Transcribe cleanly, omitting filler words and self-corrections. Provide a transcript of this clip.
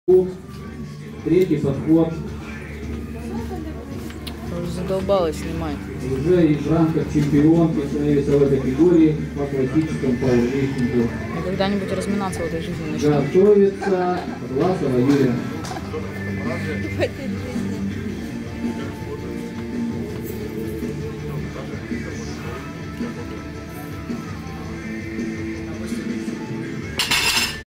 Третий подход. Уже задолбалась снимать. Уже и в рамках чемпионки своей весовой категории по классическому пауэрлифтингу. Мы когда-нибудь разминаться в этой жизни начнем. Готовится Власова Юлия.